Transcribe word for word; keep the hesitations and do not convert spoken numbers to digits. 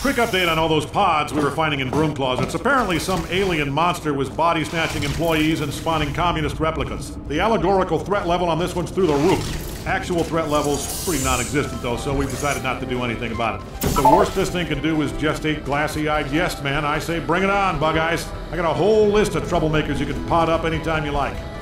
Quick update on all those pods we were finding in broom closets. Apparently some alien monster was body-snatching employees and spawning communist replicas. The allegorical threat level on this one's through the roof. Actual threat level's pretty non-existent though, so we've decided not to do anything about it. If the worst this thing can do is gestate glassy-eyed yes man, I say bring it on, Bug Eyes. I got a whole list of troublemakers you can pod up anytime you like.